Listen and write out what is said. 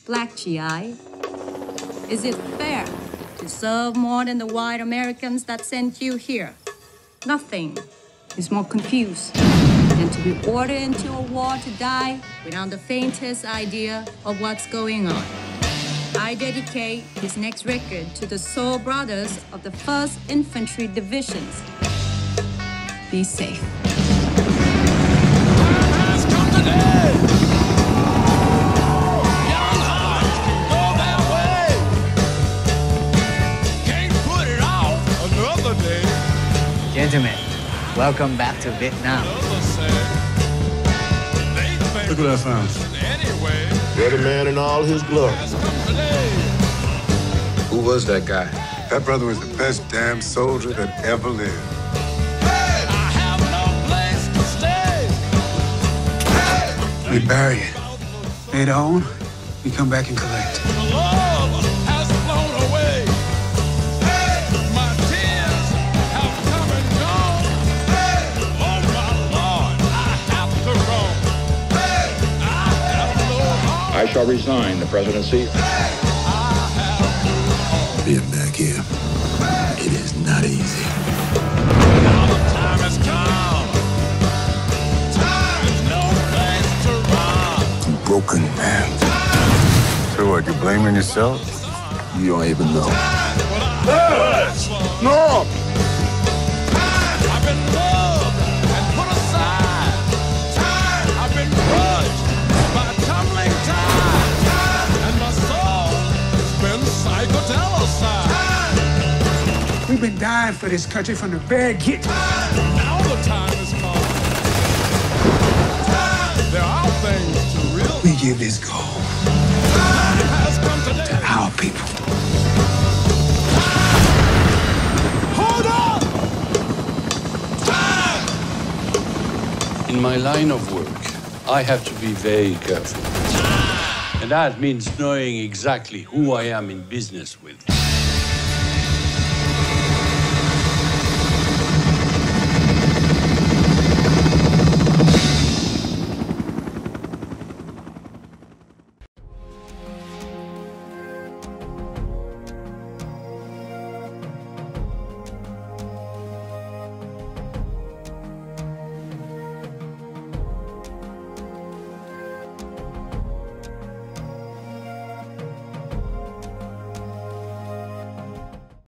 Black GI. Is it fair to serve more than the white Americans that sent you here? Nothing is more confused than to be ordered into a war to die without the faintest idea of what's going on. I dedicate this next record to the soul brothers of the 1st Infantry Divisions. Be safe. Has come today. Young hearts can go their way. Can't put it off another day. Gentlemen, welcome back to Vietnam. Look what I found. Anyway, Ready man in all his glory. Who was that guy? That brother was the best damn soldier that ever lived. I have no place to stay. We bury it. Later on, we come back and collect. The love has flown away. My tears have come and gone. Oh my Lord, I have to roam. I have no heart. I shall resign the presidency. Being back here, it is not easy. Now the time has come. There's no place to run. I'm broken, man. So what, you blaming yourself? You don't even know. No! I've been loved and put aside. I've been crushed by tumbling tide. And my soul has been psychedelicized. We've been dying for this country from the very get-go. Now the time has come. There are things to realize. We give this gold Has come today. to our people. Hold on! In my line of work, I have to be very careful. And that means knowing exactly who I am in business with.